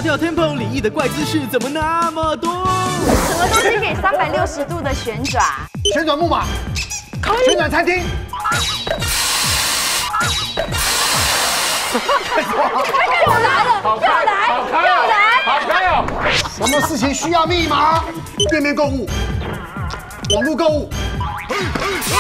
跳 tempo， 李毅的怪姿势怎么那么多？ 什么东西可以360度的旋转？ 旋转木马，旋转餐厅。 又来了， 好开哦！ 什么事情需要密码？店面购物，网络购物。